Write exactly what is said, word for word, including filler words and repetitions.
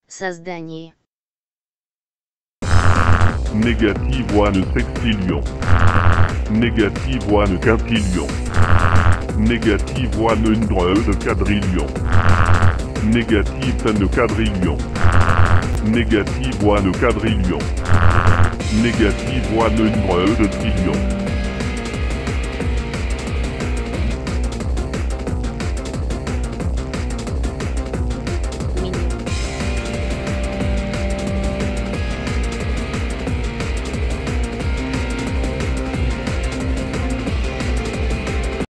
Создание. Négative one sextillion. Négative one quintillion. Négative one hundred quadrillion. Négative ten quadrillion. Négative one quadrillion. Négative one hundred trillion.